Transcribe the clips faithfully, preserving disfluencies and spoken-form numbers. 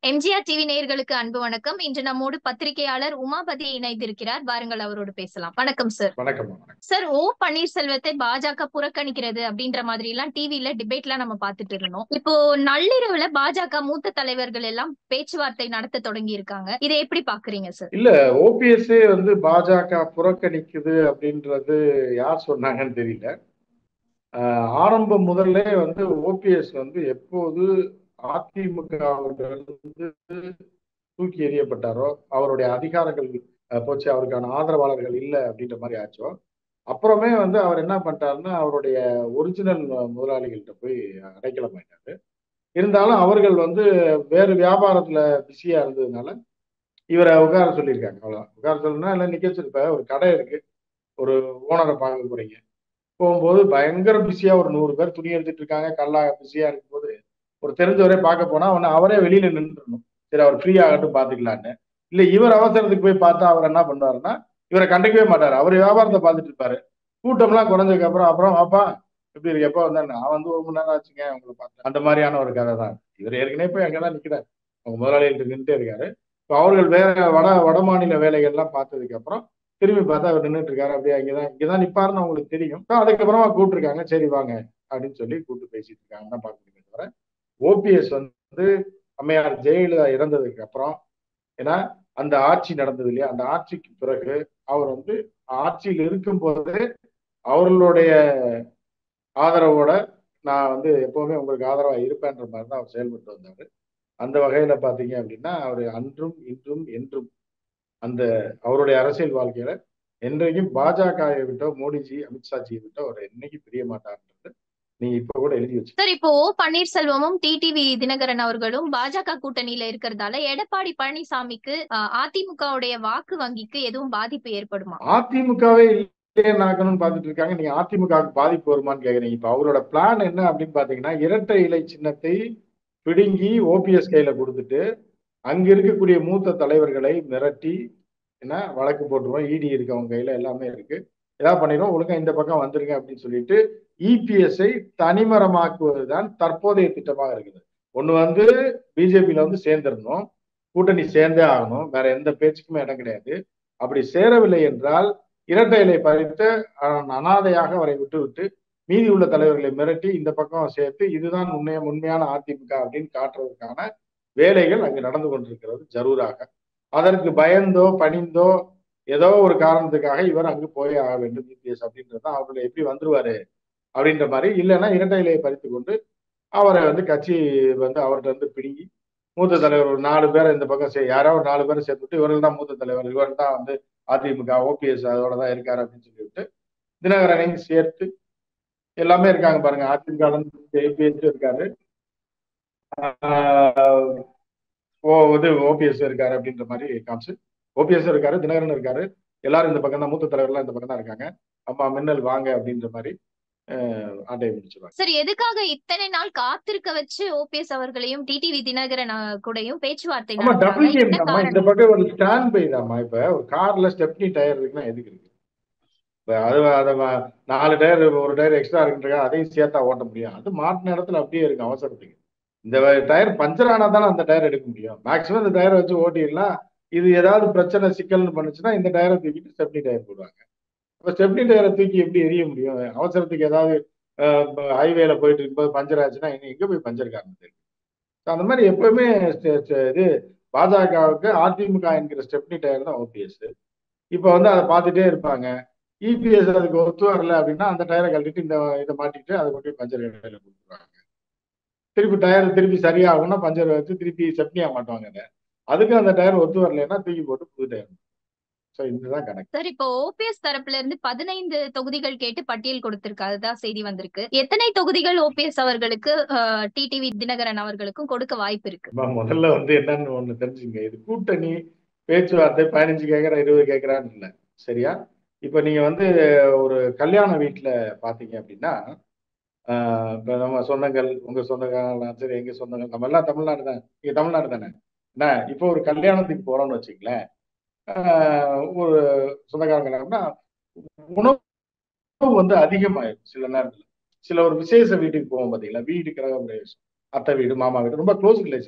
MGR TV நேயர்களுக்கு அன்பு வணக்கம். இன்று நம்மோடு பத்திரிகையாளர் உமாபதி இணைந்திருக்கிறார். வாருங்கள் அவரோடு பேசலாம். வணக்கம் சார். வணக்கம். சார், ஓ பன்னீர்செல்வத்தை பாஜக புறக்கணிக்கிறது அப்படின்ற மாதிரி எல்லாம் டிவில டிபேட் எல்லாம் நம்ம பாத்துட்டு இருந்தோம். இப்போ நள்ளிரவுல பாஜக மூத்த தலைவர்கள் எல்லாம் பேச்சுவார்த்தை நடத்த தொடங்கி இருக்காங்க. இதை எப்படி பாக்குறீங்க சார்? இல்ல, ஓபிஎஸ் வந்து பாஜக புறக்கணிக்குது அப்படின்றது யார் சொன்னாங்கன்னு தெரியல. ஆரம்பம் முதல்ல வந்து ஓபிஎஸ் வந்து எப்போது அதிமுகவிலிருந்து தூக்கி எறியப்பட்டாரோ, அவருடைய அதிகாரங்கள் போச்சு, அவருக்கான ஆதரவாளர்கள் இல்லை அப்படின்ற மாதிரி ஆச்சோ, அப்புறமே வந்து அவர் என்ன பண்ணிட்டாருன்னா அவருடைய ஒரிஜினல் முதலாளிகள்கிட்ட போய் அடைக்கலமாயிட்டாரு. இருந்தாலும் அவர்கள் வந்து வேறு வியாபாரத்துல பிஸியா இருந்ததுனால இவரை உட்கார சொல்லியிருக்காங்க. அவ்வளவுதான். உட்கார சொல்லணும்னா இல்லை நிக்க வச்சிருப்ப. ஒரு கடை இருக்கு, ஒரு ஓனரை பார்க்க போறீங்க. போகும்போது பயங்கர பிஸியா ஒரு நூறு பேர் துணி எடுத்துட்டு இருக்காங்க. கல்லா பிஸியா இருக்கும்போது ஒரு தெரிஞ்சவரே பார்க்க போனா உடனே அவரே வெளியில நின்றுடணும். சரி, அவர் ஃப்ரீ ஆகட்டும் பாத்துக்கலான்னு. இல்ல, இவர் அவசரத்துக்கு போய் பார்த்தா அவர் என்ன பண்ணுவாருன்னா இவரை கண்டுக்கவே மாட்டாரு. அவர் வியாபாரத்தை பார்த்துட்டு இருப்பாரு. கூட்டம்லாம் குறைஞ்சதுக்கு அப்புறம் அப்புறம் அப்பா எப்படி இருக்கு, எப்ப வந்தேன், நான் வந்து ஒரு மணி நேரம் ஆச்சுங்க உங்களை பார்த்தேன், அந்த மாதிரியான ஒரு கதை தான். இவர் ஏற்கனவே போய் அங்கதான் நிக்கிறார், அவங்க முதலாளிகள் நின்றுட்டே இருக்காரு. இப்போ அவர்கள் வேற வட வட மாநில வேலைகள்லாம் பார்த்ததுக்கு அப்புறம் திரும்பி பார்த்தா அவர் நின்றுட்டு இருக்காரு. அப்படியே இங்கதான் இங்கதான் நிப்பாருன்னு அவங்களுக்கு தெரியும். அதுக்கப்புறமா கூப்பிட்டுருக்காங்க, சரி வாங்க அப்படின்னு சொல்லி கூப்பிட்டு பேசிட்டு இருக்காங்க தான் பார்க்க முடியும். தவிர ஓபிஎஸ் வந்து அம்மையார் ஜெயலலிதா இறந்ததுக்கு அப்புறம், ஏன்னா அந்த ஆட்சி நடந்தது இல்லையா, அந்த ஆட்சிக்கு பிறகு அவர் வந்து ஆட்சியில் இருக்கும் போது அவர்களுடைய ஆதரவோட நான் வந்து எப்பவுமே உங்களுக்கு ஆதரவா இருப்பேன்ற மாதிரி தான் அவர் செயல்பட்டு வந்தாரு. அந்த வகையில பாத்தீங்க அப்படின்னா அவர் அன்றும் இன்றும் என்றும் அந்த அவருடைய அரசியல் வாழ்க்கையில என்றைக்கும் பாஜகவை விட்டோ மோடிஜி அமித்ஷாஜியை விட்டோ அவர் என்னைக்கு பிரிய மாட்டார்ன்றது நீங்க இப்ப கூட எழுதி வச்சு. சார், இப்போ ஓ பன்னீர்செல்வமும் டிடிவி தினகரன் அவர்களும் பாஜக கூட்டணியில இருக்கிறதால எடப்பாடி பழனிசாமிக்கு அதிமுகவுடைய வாக்கு வங்கிக்கு எதுவும் பாதிப்பு ஏற்படுமா? அதிமுகவே இல்லைன்னாக்கணும்னு பாத்துட்டு இருக்காங்க. நீங்க அதிமுகவுக்கு பாதிப்பு வருமானு கேக்குறீங்க. இப்ப அவரோட பிளான் என்ன அப்படின்னு பாத்தீங்கன்னா, இரட்டை இலை சின்னத்தை பிடுங்கி ஓபிஎஸ் கையில கொடுத்துட்டு அங்க இருக்கக்கூடிய மூத்த தலைவர்களை மிரட்டி என்ன வழக்கு போட்டுருவோம், இடி இருக்கு அவங்க கையில, எல்லாமே இருக்கு, ஏதாவது பண்ணிடுவோம், ஒழுங்கா இந்த பக்கம் வந்துருங்க அப்படின்னு சொல்லிட்டு இபிஎஸ்ஐ தனிமரமாக்குவதுதான் தற்போதைய திட்டமாக இருக்குது. ஒண்ணு வந்து பிஜேபியில வந்து சேர்ந்துடணும், கூட்டணி சேர்ந்தே ஆகணும், வேற எந்த பேச்சுக்குமே இடம் கிடையாது. அப்படி சேரவில்லை என்றால் இரட்டை இலை பறித்து அனாதையாக அவரை விட்டு விட்டு மீதி உள்ள தலைவர்களை மிரட்டி இந்த பக்கம் சேர்த்து இதுதான் உண்மைய உண்மையான அதிமுக அப்படின்னு காட்டுறதுக்கான வேலைகள் அங்கு நடந்து கொண்டிருக்கிறது ஜரூராக. அதற்கு பயந்தோ பணிந்தோ ஏதோ ஒரு காரணத்துக்காக இவர் அங்கு போய் ஆக வேண்டும் இபிஎஸ் அப்படின்றதான், அவர்களை எப்படி வந்துருவாரு அப்படின்ற மாதிரி. இல்லைன்னா இரட்டை இலையை பறித்து கொண்டு அவரை வந்து கட்சி வந்து அவர்கிட்ட வந்து பிடுங்கி மூத்த தலைவர் ஒரு நாலு பேரை இந்த பக்கம் யாராவது ஒரு நாலு பேரை சேர்த்துட்டு இவர்கள் தான் மூத்த தலைவர், இவர் தான் வந்து அதிமுக ஓபிஎஸ் அதோட தான் இருக்காரு அப்படின்னு சொல்லிவிட்டு தினகரனையும் சேர்த்து எல்லாமே இருக்காங்க பாருங்க. அதிமுக இருக்காரு, ஓ இது ஓபிஎஸ் இருக்காரு அப்படின்ற மாதிரி காமிச்சு, ஓபிஎஸ் இருக்காரு, தினகரன் இருக்காரு, எல்லாரும் இந்த பக்கம் தான், மூத்த தலைவர்லாம் இந்த பக்கம் தான் இருக்காங்க, அம்மா மின்னல் வாங்க அப்படின்ற மாதிரி ஆட்டையை முடிச்சிருவாங்க. சரி, எதுக்காக இத்தனை நாள் காத்திருக்க வச்சு ஓபிஎஸ் அவர்களையும் டிடிவி தினகரன் கூடயும் பேச்சுவார்த்தை டபுள் கேம் தாமா, இந்த பக்கம் ஒரு ஸ்டாண்ட் பை தாமா. இப்ப ஒரு கார்ல ஸ்டெப்னி டயர் இருக்குன்னா எதுக்கு இருக்கு? அது அதை நாலு டயர் ஒரு டயர் எக்ஸ்ட்ரா இருக்குன்றா அதையும் சேர்த்தா ஓட்ட முடியும்? அது மாட்டின இடத்துல அப்படியே இருக்கு அவசரத்துக்கு. இந்த டயர் பஞ்சர் ஆனா தானே அந்த டயர் எடுக்க முடியும். மேக்சிமம் இந்த டயரை வச்சு ஓட்டிடலாம். இது ஏதாவது பிரச்சனை சிக்கல்னு பண்ணுச்சுன்னா இந்த டயரை தூக்கிட்டு ஸ்டெப்னி டயர் போடுவாங்க. அப்ப ஸ்டெப்னி டயரை தூக்கி எப்படி எரிய முடியும்? அவசரத்துக்கு ஏதாவது ஹைவேல போயிட்டு இருக்கும்போது பஞ்சர் ஆச்சுன்னா எங்க போய் பஞ்சர் காரணம் தெரியும். அந்த மாதிரி எப்பவுமே இது பாஜகவுக்கு அதிமுக என்கிற ஸ்டெப்னி டயர் தான் ஓபிஎஸ். இப்ப வந்து அதை பார்த்துட்டே இருப்பாங்க. இபிஎஸ் அதுக்கு ஒத்து வரல அப்படின்னா அந்த டயரை கழட்டிட்டு இந்த இதை மாட்டிட்டு அதை கொண்டு பஞ்சர் கடையில கொடுத்துருவாங்க. திருப்பி டயர் திருப்பி சரியாகும்னா பஞ்சர் வச்சு திருப்பி செப்னியா மாட்டுவாங்க. அதுக்கு அந்த டயர் ஒத்து வரலன்னா தூக்கி போட்டு புது டயர். இதுதான் கணக்கு. சார், இப்போ ஓபிஎஸ் தரப்புல இருந்து பதினைந்து தொகுதிகள் கேட்டு பட்டியல் கொடுத்திருக்கு, அதுதான் செய்தி வந்திருக்கு. எத்தனை தொகுதிகள் ஓபிஎஸ் அவர்களுக்கு டிடிவி தினகரன் அவர்களுக்கும் கொடுக்க வாய்ப்பு இருக்கு? முதல்ல வந்து என்னன்னு ஒண்ணு தெரிஞ்சுங்க, இது கூட்டணி பேச்சுவார்த்தை பதினஞ்சு கேட்கறா இருபது கேட்கறான்னு இல்லை, சரியா? இப்ப நீங்க வந்து ஒரு கல்யாண வீட்டுல பாத்தீங்க அப்படின்னா, ஆஹ் இப்ப நம்ம சொந்தங்கள், உங்க சொந்தக்காரங்க சரி, எங்க சொந்தங்கள், நம்ம எல்லாம் தமிழ்நாடு தான், நீங்க தமிழ்நாடு தானே என்ன? இப்போ ஒரு கல்யாணத்துக்கு போறோம்னு வச்சுக்கலேன், ஒரு சொந்தக்காரங்கன்னா உணவு வந்து அதிகமாயிடும் சில நேரத்துல. சில ஒரு விசேஷ வீட்டுக்கு போவோம் பாத்தீங்களா, வீடு கிரக பிரவேசம், அத்தை வீடு மாமா வீடு ரொம்ப க்ளோஸ் ரிலேஷன் தான்.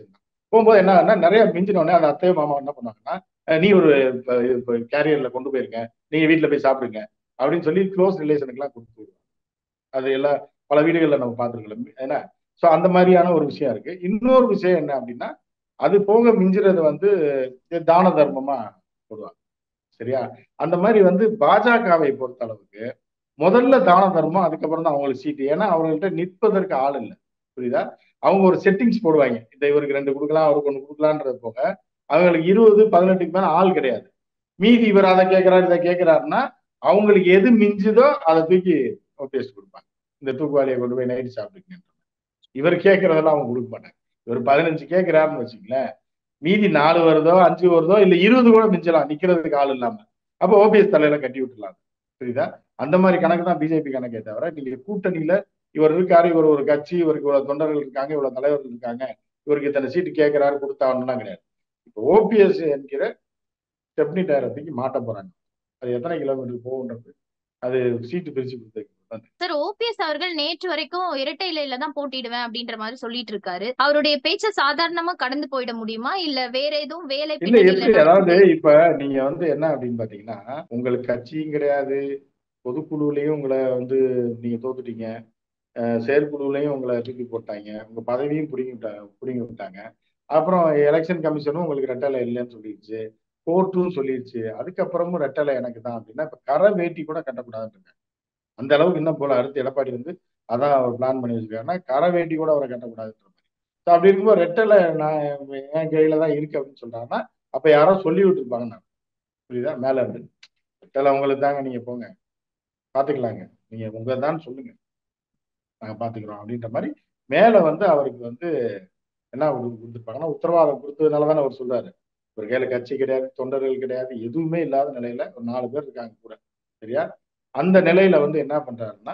போகும்போது என்ன ஆகுதுன்னா நிறைய மிஞ்சின உடனே அந்த அத்தையும் மாமா என்ன பண்ணாங்கன்னா அஹ் நீ ஒரு கேரியர்ல கொண்டு போயிருங்க, நீங்க வீட்டுல போய் சாப்பிடுங்க அப்படின்னு சொல்லி க்ளோஸ் ரிலேஷனுக்கு எல்லாம் கொடுத்து விடுவாங்க. அது எல்லாம் பல வீடுகள்ல நம்ம பார்த்துருக்கலாம் ஏன்னா. ஸோ அந்த மாதிரியான ஒரு விஷயம் இருக்கு. இன்னொரு விஷயம் என்ன அப்படின்னா, அது போக மிஞ்சுறது வந்து தான தர்மமா போடுவாங்க. சரியா? அந்த மாதிரி வந்து பாஜகவை பொறுத்த அளவுக்கு முதல்ல தான தர்மம், அதுக்கப்புறம் தான் அவங்களுக்கு சீட்டு. ஏன்னா அவங்கள்ட்ட நிற்பதற்கு ஆள் இல்லை. புரியுதா? அவங்க ஒரு செட்டிங்ஸ் போடுவாங்க. இந்த இவருக்கு ரெண்டு கொடுக்கலாம், அவருக்கு ஒண்ணு கொடுக்கலான்றது போக அவங்களுக்கு இருபது பதினெட்டுக்கு மேல ஆள் கிடையாது. மீதி இவர் அதை கேட்கிறாரு இதை கேட்கிறாருன்னா அவங்களுக்கு எது மிஞ்சுதோ அதை தூக்கி ஓபிஎஸ் கொடுப்பாங்க. இந்த தூக்குவாளியை கொண்டு போய் நைட்டு சாப்பிட்டுக்கணும். இவர் கேட்கறதெல்லாம் அவங்க கொடுக்க மாட்டாங்க. இவர் பதினஞ்சு கேட்கிறாருன்னு வச்சுங்களேன், மீதி நாலு வருதோ அஞ்சு வருதோ இல்ல இருபது கூட மிஞ்சலாம் நிக்கிறதுக்கு ஆள் இல்லாம. அப்போ ஓபிஎஸ் தலையில கட்டி விட்டுலாம். புரியுதா? அந்த மாதிரி கணக்கு தான் பிஜேபி கணக்கே தவிர நீங்க கூட்டணியில இவர் இருக்காரு, இவர் ஒரு கட்சி, இவருக்கு இவ்வளவு தொண்டர்கள் இருக்காங்க, இவ்வளவு தலைவர்கள் இருக்காங்க, இவருக்கு இத்தனை சீட்டு கேட்கிறாரு கொடுத்தாங்கலாம் கிடையாது. இப்போ ஓபிஎஸ் என்கிற ஸ்டெப்னி டயரத்துக்கு மாட்ட போறாங்க. அது எத்தனை கிலோமீட்டர் போகுன்றது அது சீட்டு பிரிச்சு கொடுத்தது. சார், ஓபிஎஸ் அவர்கள் நேற்று வரைக்கும் இரட்டை இலையில தான் போட்டிடுவேன் அப்படின்ற மாதிரி சொல்லிட்டு இருக்காரு. அவருடைய பேச்ச சாதாரணமா கடந்து போயிட முடியுமா, இல்ல வேற எதுவும் வேலை இல்ல எப்படி? பின்னணியில அதாவது இப்ப நீங்க வந்து என்ன அப்படின்னு பாத்தீங்கன்னா, உங்களுக்கு கட்சியும் கிடையாது, பொதுக்குழுலையும் உங்களை வந்து நீங்க தோத்துட்டீங்க, அஹ் செயற்குழுலையும் உங்களை தூக்கி போட்டாங்க, உங்க பதவியும் பிடிங்கி விட்டாங்க பிடிங்கி விட்டாங்க. அப்புறம் எலெக்ஷன் கமிஷனும் உங்களுக்கு ரெட்டலை இல்லைன்னு சொல்லிடுச்சு, கோர்ட்டும் சொல்லிடுச்சு. அதுக்கப்புறமும் ரெட்டலை எனக்கு தான் அப்படின்னா இப்ப கரை வேட்டி கூட கட்டக்கூடாதுன்னு அந்த அளவுக்கு இன்னும் போல. அடுத்து எடப்பாடி வந்து அதான் அவர் பிளான் பண்ணி வச்சிருக்காருன்னா கரை வேட்டி கூட அவரை கட்டக்கூடாதுன்ற மாதிரி. ஸோ அப்படி இருக்கும்போது ரெட்டலை நான் என் கையில தான் இருக்கு அப்படின்னு சொல்றாருன்னா அப்ப யாரோ சொல்லி விட்டுருப்பாங்க. நான் புரியுதா? மேல இருந்து ரெட்டலை உங்களுக்கு தாங்க, நீங்க போங்க பாத்துக்கலாங்க, நீங்க உங்க தான் சொல்லுங்க, நாங்க பாத்துக்கிறோம் அப்படின்ற மாதிரி மேல வந்து அவருக்கு வந்து என்ன கொடுத்துருப்பாங்கன்னா உத்தரவாதம் கொடுத்ததுனால தானே அவர் சொல்றாரு. ஒரு கையில கட்சி கிடையாது, தொண்டர்கள் கிடையாது, எதுவுமே இல்லாத நிலையில ஒரு நாலு பேர் இருக்காங்க கூட. சரியா? அந்த நிலையில வந்து என்ன பண்றாருன்னா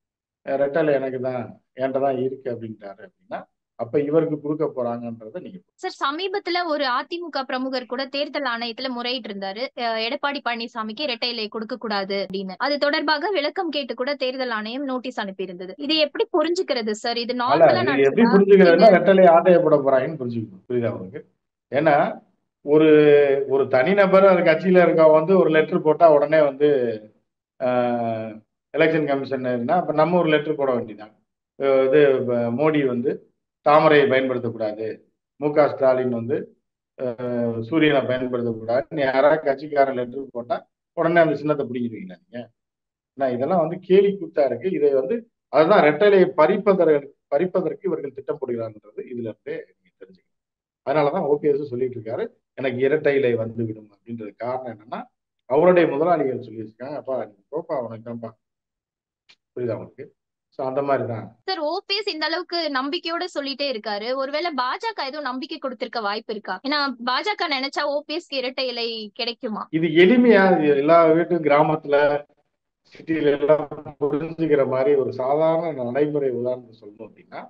ரெட்டலை எனக்கு தான் என்கிட்ட தான் இருக்கு அப்படின்ட்டாரு அப்படின்னா அப்ப இவருக்கு கொடுக்க போறாங்கன்றத நீங்க. சார், சமீபத்துல ஒரு அதிமுக பிரமுகர் கூட தேர்தல் ஆணையத்துல முறையிட்டு இருந்தாரு, அஹ் எடப்பாடி பழனிசாமிக்கு இரட்டை இலை கொடுக்க கூடாது அப்படின்னு. அது தொடர்பாக விளக்கம் கேட்டு கூட தேர்தல் ஆணையம் நோட்டீஸ் அனுப்பி இருந்தது. இது எப்படி புரிஞ்சுக்கிறது சார்? இது அல்ல, நார்மலா இது எப்படி நடக்குதா? புரிஞ்சுக்கிறதுனா ரெட்டலை ஆட்டையப்பட போறாங்கன்னு புரிஞ்சுக்கணும். புரியுதா உங்களுக்கு? ஏன்னா ஒரு ஒரு தனிநபர் அது கட்சியில இருக்க வந்து ஒரு லெட்டர் போட்டா உடனே வந்து எலெக்ஷன் கமிஷன் அப்ப நம்ம ஒரு லெட்டர் போட வேண்டியதான். இது மோடி வந்து தாமரையை பயன்படுத்தக்கூடாது, மு க ஸ்டாலின் வந்து சூரியனை பயன்படுத்தக்கூடாது, யாராவது கட்சிக்காரன் லெட்டர் போட்டா உடனே அந்த சின்னத்தை பிடிக்கிறீங்களா நீங்க? நான் இதெல்லாம் வந்து கேலி கூத்தா இருக்கு. இதை வந்து அதுதான் ரெட்டலையை பறிப்பதற்கு பறிப்பதற்கு இவர்கள் திட்டம் போடுகிறார்ன்றது இதுல இருந்தே நீங்க தெரிஞ்சுக்கணும். அதனாலதான் ஓபிஎஸ் சொல்லிட்டு இருக்காரு எனக்கு இரட்டை இலை வந்து விடும் அப்படின்றது. காரணம் என்னன்னா அவருடைய முதலாளிகள் சொல்லி வச்சிருக்காங்க, அப்பா நீ போப்பா உனக்கு தான்ப்பா. புரியுதா உங்களுக்கு? சோ அந்த மாதிரிதான் சார், ஓபிஎஸ் இந்த அளவுக்கு நம்பிக்கையோட சொல்லிட்டே இருக்காரு. ஒருவேளை பாஜக எதுவும் நம்பிக்கை கொடுத்திருக்க வாய்ப்பு இருக்கா? ஏன்னா பாஜக நினைச்சா ஓபிஎஸ்க்கு இரட்டை இலை கிடைக்குமா? இது எளிமையா இது எல்லா வீட்டு கிராமத்துல சிட்டில எல்லாம் புரிஞ்சுக்கிற மாதிரி ஒரு சாதாரண நடைமுறை உதாரணத்தை சொல்லணும் அப்படின்னா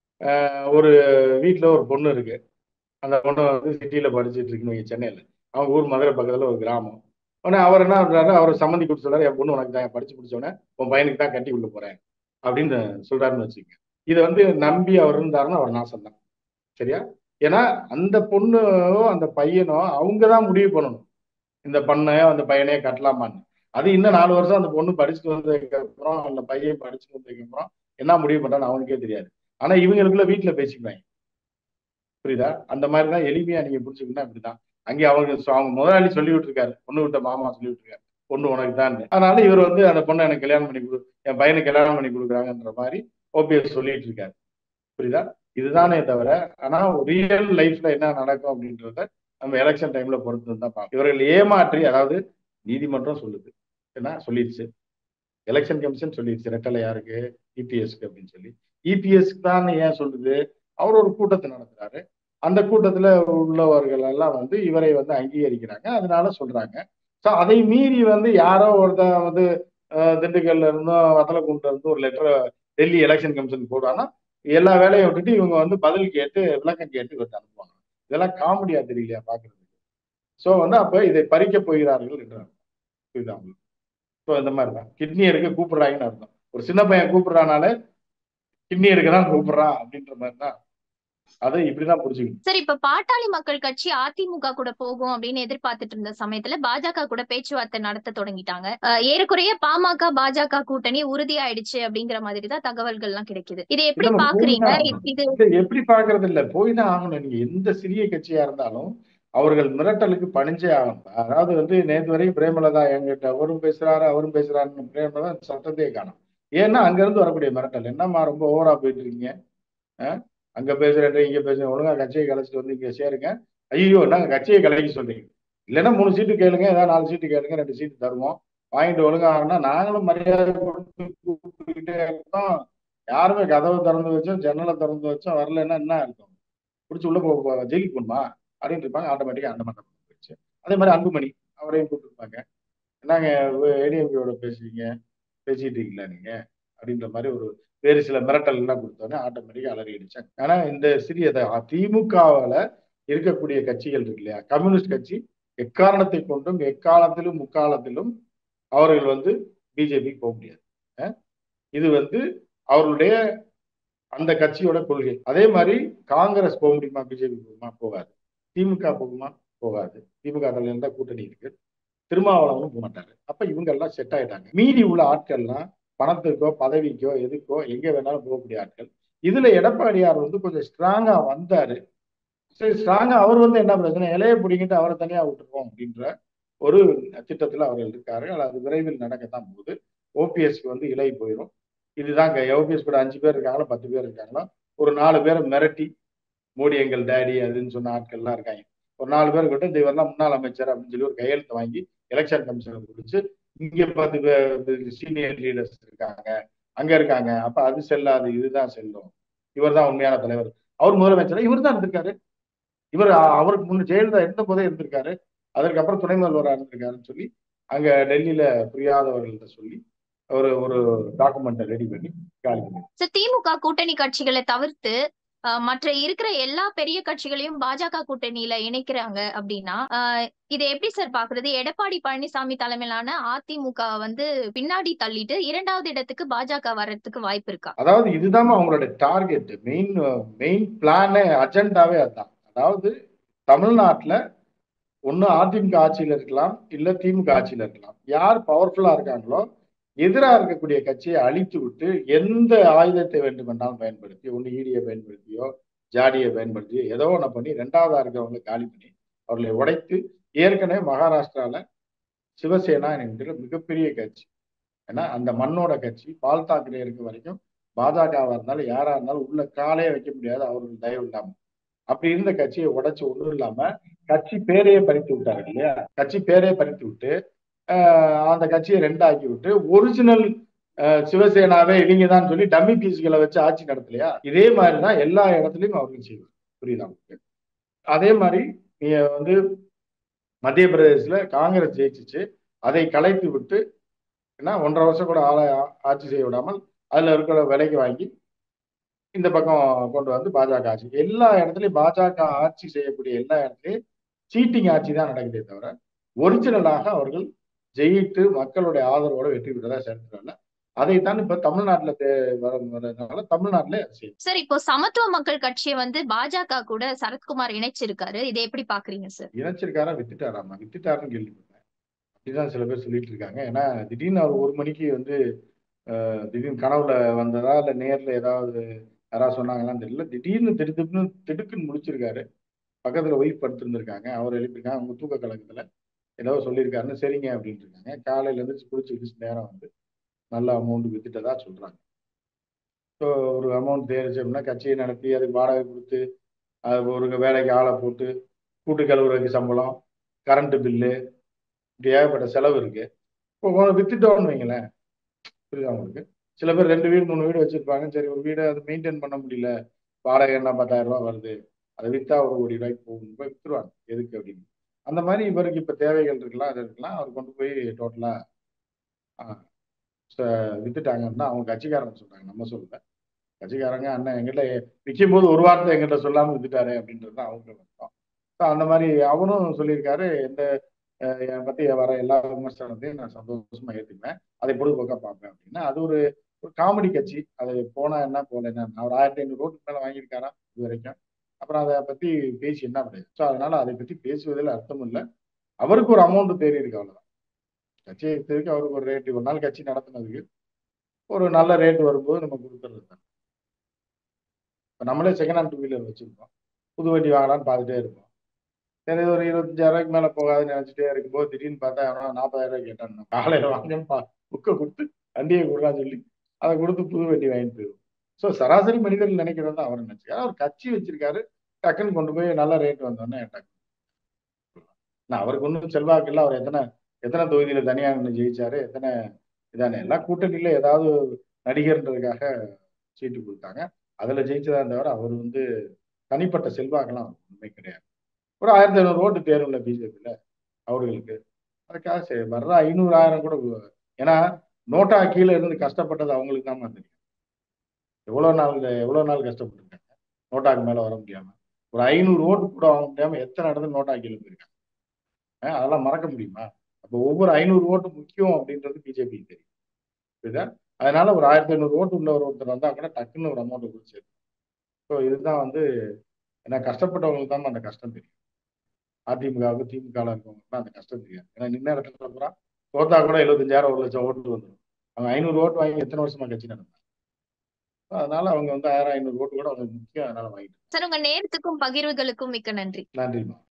ஒரு வீட்டுல ஒரு பொண்ணு இருக்கு. அந்த பொண்ணு வந்து சிட்டியில படிச்சுட்டு இருக்குன்னு சென்னையில, அவங்க ஊர் மதுரை பக்கத்துல ஒரு கிராமம். உடனே அவர் என்ன பண்றாரு, அவர் சம்மந்தி கொடுத்து சொல்றாரு என் பொண்ணு உனக்கு தான் படிச்சு முடிச்சோடனே உன் பையனுக்கு தான் கட்டி கொண்டு போறேன் அப்படின்னு சொல்றாருன்னு வச்சுக்கோங்க. இதை வந்து நம்பி அவர் இருந்தாருன்னா அவர் நாசம் தான். சரியா? ஏன்னா அந்த பொண்ணோ அந்த பையனோ அவங்க தான் முடிவு பண்ணணும் இந்த பண்ணையோ அந்த பையனையோ கட்டலாமான்னு. அது இன்னும் நாலு வருஷம் அந்த பொண்ணு படிச்சுட்டு வந்ததுக்கு அப்புறம் அந்த பையன் படிச்சுட்டு வந்ததுக்கு அப்புறம் என்ன முடிவு பண்றான்னு அவனுக்கே தெரியாது. ஆனா இவங்களுக்குள்ள வீட்டுல பேசிக்கிறாங்க. புரியுதா? அந்த மாதிரிதான் எளிமையா நீங்க புரிஞ்சுக்கணும். அப்படிதான் அங்கே அவங்க அவங்க முதலாளி சொல்லி விட்டுருக்காரு, பொண்ணு விட்ட மாமா சொல்லி விட்டுருக்காரு பொண்ணு உனக்கு தான். அதனால இவர் வந்து அந்த பொண்ணை எனக்கு கல்யாணம் பண்ணி கொடு, என் பையனுக்கு கல்யாணம் பண்ணி கொடுக்குறாங்கன்ற மாதிரி ஓபிஎஸ் சொல்லிட்டு இருக்காரு. புரியுதா? இதுதானே தவிர ஆனா ரியல் லைஃப்ல என்ன நடக்கும் அப்படின்றத நம்ம எலெக்ஷன் டைம்ல பொறுத்து தான் பார்ப்போம். இவர்கள் ஏமாற்றி, அதாவது நீதிமன்றம் சொல்லுது என்ன சொல்லிடுச்சு, எலெக்ஷன் கமிஷன் சொல்லிடுச்சு ரெட்டலை யாருக்கு, இபிஎஸ்க்கு அப்படின்னு சொல்லி. இபிஎஸ்க்கு தான் ஏன் சொல்லுது, அவர் ஒரு கூட்டத்தை நடத்துறாரு, அந்த கூட்டத்துல உள்ளவர்கள் எல்லாம் வந்து இவரை வந்து அங்கீகரிக்கிறாங்க, அதனால சொல்றாங்க. ஸோ அதை மீறி வந்து யாரோ ஒருத்தன் வந்து திண்டுக்கல்ல இருந்தும் வத்தலக்குண்டுல இருந்தும் ஒரு லெட்டரை டெல்லி எலெக்ஷன் கமிஷன் போடுவாங்கன்னா எல்லா வேலையும் விட்டுட்டு இவங்க வந்து பதில் கேட்டு விளக்கம் கேட்டு இவர்கிட்ட அனுப்புவாங்க. இதெல்லாம் காமெடியா தெரியலையா பாக்குறதுக்கு? ஸோ வந்து அப்ப இதை பறிக்க போகிறார்கள் என்றாங்க. புரியுதா உங்களுக்கு? ஸோ இந்த மாதிரிதான் கிட்னி எடுக்க கூப்பிடுறாங்கன்னு அர்த்தம். ஒரு சின்ன பையன் கூப்பிடுறானால கிட்னி எடுக்க தான் கூப்பிடுறான் அப்படின்ற மாதிரி தான் அதை இப்படிதான் புரிஞ்சுக்கணும். சரி, இப்ப பாட்டாளி மக்கள் கட்சி அதிமுக கூட போகும் அப்படின்னு எதிர்பார்த்துட்டு இருந்த சமயத்துல பாஜக கூட பேச்சுவார்த்தை நடத்த தொடங்கிட்டாங்க. அஹ் ஏறக்குறைய பாமக பாஜக கூட்டணி உறுதியாயிடுச்சு அப்படிங்கிற மாதிரி தான் தகவல்கள் எல்லாம் கிடைக்குது. இதை எப்படி இல்ல போய் பாக்குறீங்க? தான் இ- ஆகணும். இது இல்ல எப்படி பாக்குறது இல்ல, போய் தான் ஆகணும். நீங்க எந்த சிறிய கட்சியா இருந்தாலும் அவர்கள் மிரட்டலுக்கு பணிஞ்சே ஆகணும். அதாவது வந்து நேற்று வரைக்கும் பிரேமலதா என்கிட்ட அவரும் பேசுறாரு அவரும் பேசுறாருன்னு பிரேமலதா சத்தத்தையே காணும். ஏன்னா அங்க இருந்து வரக்கூடிய மிரட்டல், என்னம்மா ரொம்ப ஓவரா போயிட்டு இருக்கீங்க, அஹ்? அங்க பேசுறேன் இங்க பேசுறேன், ஒழுங்கா கட்சியை கலைச்சிட்டு வந்து இங்க சேருங்க. ஐயோ நாங்க கட்சியை கலைக்க சொல்றீங்க, இல்லைன்னா மூணு சீட்டு கேளுங்க, ஏதாவது நாலு சீட்டு கேளுங்க, ரெண்டு சீட்டு தருவோம், வாங்கிட்டு ஒழுங்கா ஆகணும்னா நாங்களும் மரியாதை கொடுத்து கூப்பிட்டுக்கிட்டே இருக்கோம். யாருமே கதவை திறந்து வச்சோம் ஜன்னலை திறந்து வச்சோம் வரலன்னா என்ன இருக்கும், பிடிச்சி உள்ள போ போ- ஜெயிலுக்கு போகணுமா அப்படின்னு இருப்பாங்க. ஆட்டோமேட்டிக்கா அந்த மாதிரி போயிடுச்சு. அதே மாதிரி அன்புமணி அவரையும் கூப்பிட்டுருப்பாங்க, என்னங்க ஏடிஎம்கேயோட பேசுவீங்க பேசிட்டு இருக்கீங்களா நீங்க அப்படின்ற மாதிரி ஒரு வேறு சில மிரட்டல் எல்லாம் கொடுத்தோன்னே ஆட்டோமேட்டிக்கா அலறி அடிச்சாங்க. ஆனா இந்த சிறிய திமுகவில் இருக்கக்கூடிய கட்சிகள் இருக்கு இல்லையா, கம்யூனிஸ்ட் கட்சி எக்காரணத்தை கொண்டும் எக்காலத்திலும் முக்காலத்திலும் அவர்கள் வந்து பிஜேபிக்கு போக முடியாது. அஹ் இது வந்து அவர்களுடைய அந்த கட்சியோட கொள்கை. அதே மாதிரி காங்கிரஸ் போக முடியுமா, பிஜேபி போகுமா, போகாது. திமுக போகுமா, போகாது. திமுக தலைவர் தான் கூட்டணி இருக்கு, திருமாவளவனும் போக மாட்டாரு. அப்ப இவங்க எல்லாம் செட் ஆயிட்டாங்க. மீதி உள்ள ஆட்கள்லாம் பணத்துக்கோ பதவிக்கோ எதுக்கோ எங்க வேணாலும் போகக்கூடிய ஆட்கள். இதுல எடப்பாடியார் வந்து கொஞ்சம் ஸ்ட்ராங்கா வந்தாரு. சரி, ஸ்ட்ராங்கா அவர் வந்து என்ன பிரச்சனை, இலைய பிடிங்கிட்டு அவரை தனியா விட்டுருவோம் அப்படின்ற ஒரு திட்டத்துல அவர்கள் இருக்காரு. அது விரைவில் நடக்கத்தான் போகுது. ஓபிஎஸ்க்கு வந்து இலை போயிடும். இதுதான் ஓபிஎஸ் கூட அஞ்சு பேர் இருக்காங்களோ பத்து பேர் இருக்காங்களோ, ஒரு நாலு பேரை மிரட்டி மோடி எங்கள் டேடி அதுன்னு சொன்ன ஆட்கள்லாம் இருக்காங்க. ஒரு நாலு பேர் கிட்ட இந்த இவரெல்லாம் முன்னாள் அமைச்சர் அப்படின்னு சொல்லி ஒரு கையெழுத்து வாங்கி எலெக்ஷன் கமிஷனர் கொடுத்து இங்க பத்து பேர் சீனியர் லீடர்ஸ் இருக்காங்க அங்க இருக்காங்க, அப்ப அது செல்லாது இதுதான் செல்லும், இவர் தான் உண்மையான தலைவர், அவர் முதலமைச்சர் இவர் தான் இருந்திருக்காரு, இவர் அவருக்கு முன்ன ஜெயலலிதா இருந்த போதே இருந்திருக்காரு, அதற்கப்புறம் துணை முதல்வராக இருந்திருக்காருன்னு சொல்லி அங்க டெல்லியில புரியாதவர்கள்ட்ட சொல்லி ஒரு ஒரு டாக்குமெண்ட்டை ரெடி பண்ணி காலி பண்ணி. சரி, திமுக கூட்டணி கட்சிகளை தவிர்த்து அஹ், மற்ற இருக்கிற எல்லா பெரிய கட்சிகளையும் பாஜக கூட்டணியில இணைக்கிறாங்க அப்படின்னா அஹ், இதை எப்படி சார் பாக்குறது? எடப்பாடி பழனிசாமி தலைமையிலான அதிமுக வந்து பின்னாடி தள்ளிட்டு இரண்டாவது இடத்துக்கு பாஜக வர்றதுக்கு வாய்ப்பு இருக்கா? அதாவது இதுதான் அவங்களோட டார்கெட், மெயின் மெயின் பிளானே அஜெண்டாவே அதுதான். அதாவது தமிழ்நாட்டில் ஒன்று அதிமுக ஆட்சியில் இருக்கலாம், இல்லை திமுக ஆட்சியில் இருக்கலாம். யார் பவர்ஃபுல்லா இருக்காங்களோ எதிராக இருக்கக்கூடிய கட்சியை அழித்து விட்டு எந்த ஆயுதத்தை வேண்டுமென்றாலும் பயன்படுத்தி, ஒன்று ஈடியை பயன்படுத்தியோ ஜாடியை பயன்படுத்தியோ ஏதோ ஒன்று பண்ணி ரெண்டாவதா இருக்கிறவங்களை காலி பண்ணி அவர்களை உடைத்து, ஏற்கனவே மகாராஷ்டிரால சிவசேனா என்கிற மிகப்பெரிய கட்சி, ஏன்னா அந்த மண்ணோட கட்சி, பால் தாக்கரே இருக்க வரைக்கும் பாஜகவா இருந்தாலும் யாரா இருந்தாலும் உள்ள காலே வைக்க முடியாது அவர்கள் தயவு இல்லாம. அப்படி இருந்த கட்சியை உடைச்சு ஒண்ணும் இல்லாம கட்சி பேரையே பறித்து விட்டாரு இல்லையா, கட்சி பேரையே பறித்து விட்டு அந்த கட்சியை ரெண்டாக்கி விட்டு ஒரிஜினல் சிவசேனாவே இவங்க தான் சொல்லி டம்மி பீஸ்களை வச்சு ஆட்சி நடத்தலையா, இதே மாதிரிதான் எல்லா இடத்துலயும் அவர்கள் செய்வார். புரியுதா உங்களுக்கு? அதே மாதிரி நீங்க வந்து மத்திய பிரதேசத்துல காங்கிரஸ் ஜெயிச்சிச்சு, அதை கலைத்து விட்டு ஏன்னா ஒன்றரை வருஷம் கூட ஆள ஆட்சி செய்ய விடாமல் அதுல இருக்கிற விலைக்கு வாங்கி இந்த பக்கம் கொண்டு வந்து பாஜக ஆட்சி. எல்லா இடத்துலயும் பாஜக ஆட்சி செய்யக்கூடிய எல்லா இடத்துலயும் சீட்டிங் ஆட்சி தான் நடக்குதே தவிர ஒரிஜினலாக அவர்கள் ஜெயித்து மக்களுடைய ஆதரவோட வெற்றி பெற்றதா சரித்திரம். அதைத்தான் இப்ப தமிழ்நாட்டுல வரதுனால தமிழ்நாட்டுல செய்யும். சார், இப்போ சமத்துவ மக்கள் கட்சியை வந்து பாஜக கூட சரத்குமார் இணைச்சிருக்காரு, இதை எப்படி பாக்குறீங்க சார்? இணைச்சிருக்காரா வித்துட்டாராமா? வித்துட்டாருன்னு கேள்விப்பட்டேன். அப்படிதான் சில பேர் சொல்லிட்டு இருக்காங்க. ஏன்னா திடீர்னு அவர் ஒரு மணிக்கு வந்து திடீர்னு கனவுல வந்ததா இல்ல நேர்ல ஏதாவது யாராவது சொன்னாங்களான்னு தெரியல, திடீர்னு திடுத்துன்னு திடுக்குன்னு முடிச்சிருக்காரு. பக்கத்துல ஒய்ஃப் படுத்திருந்திருக்காங்க, அவர் எழுப்பியிருக்காங்க, அவங்க தூக்க கலக்கத்துல ஏதோ சொல்லியிருக்காருன்னு சரிங்க அப்படின்னு இருக்காங்க. காலையில இருந்து குளிச்சு குளிச்சு நேரம் வந்து நல்ல அமௌண்ட் வித்துட்டதா சொல்றாங்க. ஸோ ஒரு அமௌண்ட் தேடிச்சு அப்படின்னா கட்சியை நடத்தி அதுக்கு வாடகை கொடுத்து அது ஒரு வேலைக்கு ஆளை போட்டு கூட்டு கழுவுறதுக்கு சம்பளம், கரண்ட் பில்லு, இப்படி ஏகப்பட்ட செலவு இருக்கு. இப்போ வித்துட்டோம்னு வைங்களேன், புரியுதா உங்களுக்கு? சில பேர் ரெண்டு வீடு மூணு வீடு வச்சிருப்பாங்க, சரி ஒரு வீடை அது மெயின்டைன் பண்ண முடியல, வாடகை என்ன பத்தாயிரம் ரூபாய் வருது, அதை வித்தா ஒரு கோடி ரூபாய்க்கு போகும், போய் வித்துருவாங்க எதுக்கு அப்படின்னு. அந்த மாதிரி இவருக்கு இப்ப தேவைகள் இருக்கலாம், அது இருக்கலாம், அவர் கொண்டு போய் டோட்டலா வித்துட்டாங்கன்னா அவங்க கட்சிக்காரங்க சொல்றாங்க, நம்ம சொல்லல. கட்சிக்காரங்க அண்ணன் எங்கிட்ட விற்கும் போது ஒரு வார்த்தை எங்கிட்ட சொல்லாம வித்துட்டாரு அப்படின்றது தான் அவங்க அர்த்தம். அந்த மாதிரி அவனும் சொல்லியிருக்காரு, எந்த என்னை பத்தி வர எல்லா விமர்சனத்தையும் நான் சந்தோஷமா ஏற்றுக்குவேன், அதை பொழுதுபோக்கா பார்ப்பேன் அப்படின்னா. அது ஒரு ஒரு காமெடி கட்சி, அது போனா என்ன போல என்ன, அவர் ஆயிரத்தி ஐநூறு ரோட்டுக்கு மேல வாங்கியிருக்காராம் இது வரைக்கும். அப்புறம் அதை பத்தி பேசி என்ன பண்ணுது. ஸோ அதனால அதை பத்தி பேசுவதில் அர்த்தம் இல்லை. அவருக்கு ஒரு அமௌண்ட் தேறி இருக்கு, அவ்வளவுதான். கட்சி வைத்ததுக்கு அவருக்கு ஒரு ரேட்டு, ஒரு நாள் கட்சி நடத்தினதுக்கு ஒரு நல்ல ரேட் வரும்போது நம்ம கொடுத்துறது தான். இப்போ நம்மளே செகண்ட் ஹேண்ட் டூ வீலர் வச்சிருக்கோம், புது வண்டி வாங்கலாம்னு பார்த்துட்டே இருப்போம். சரி ஒரு இருபத்தஞ்சாயிரம் ரூபாய்க்கு மேல போகாதுன்னு நினைச்சிட்டே இருக்கும்போது திடீர்னு பார்த்தா அவனா நாற்பதாயிரம் ரூபாய் கேட்டான். காலையில வாங்கன்னு புக்கை கொடுத்து வண்டியை கொடுறான்னு சொல்லி அதை கொடுத்து புது வண்டி வாங்கிட்டு போயிடும். ஸோ சராசரி மனிதர்கள் நினைக்கிறது தான் அவர் நினைச்சாரு. அவர் கட்சி வச்சிருக்காரு, டக்குன்னு கொண்டு போய் நல்ல ரேட் வந்தோடனே டக்கு. நான் அவருக்கு ஒன்றும் செல்வாக்கு இல்லை. அவர் எத்தனை எத்தனை தொகுதியில தனியா நின்று ஜெயிச்சாரு, எத்தனை இதானே எல்லாம் கூட்டணியில ஏதாவது நடிகர்ன்றதுக்காக சீட்டு கொடுத்தாங்க, அதுல ஜெயிச்சதா தவிர அவர் வந்து தனிப்பட்ட செல்வாக்கெல்லாம் அவருக்கு உண்மை கிடையாது. ஒரு ஆயிரத்தி ஐநூறு ஓட்டு தேர்வுல பிஜேபியில அவர்களுக்கு, அதுக்காக சரி வர்ற ஐநூறு ஆயிரம் கூட கு- ஏன்னா நோட்டா கீழே இருந்து கஷ்டப்பட்டது அவங்களுக்கு தான் தெரியும். எவ்வளவு நாள் எவ்வளவு நாள் கஷ்டப்பட்டிருக்காங்க நோட்டாக்கு மேல வர முடியாம. ஒரு ஐநூறு ஓட்டு கூட வாங்க முடியாம எத்தனை இடத்துல நோட்டா கீழே போயிருக்காங்க. அஹ் அதெல்லாம் மறக்க முடியுமா? அப்போ ஒவ்வொரு ஐநூறு ஓட்டு முக்கியம் அப்படின்றது பிஜேபிக்கு தெரியும். புரியுதா? அதனால ஒரு ஆயிரத்தி ஐநூறு ஓட்டு உள்ள ஒரு ஒருத்தர் வந்தா கூட டக்குன்னு ஒரு அமௌண்ட் கொடுத்து. ஸோ இதுதான் வந்து ஏன்னா கஷ்டப்பட்டவங்களுக்கு தான் அந்த கஷ்டம் தெரியும். அதிமுகவுக்கு திமுக இருக்கவங்களுக்கு அந்த கஷ்டம் தெரியாது. ஏன்னா நின்ன இடத்துல பூரா தோத்தா கூட எழுபத்தஞ்சாயிரம் ஒரு லட்சம் ஓட்டு வந்துடும். அவங்க ஐநூறு ஓட்டு வாங்கி எத்தனை வருஷமா கட்சி நடந்தாங்க. அதனால அவங்க வந்து ஆயிரம் ஐநூறு ஓட்டு கூட அவங்க முக்கியம், அதனால வாங்கிட்டு. சார், உங்க நேரத்துக்கும் பகிர்வுகளுக்கும் மிக்க நன்றி. நன்றிமா.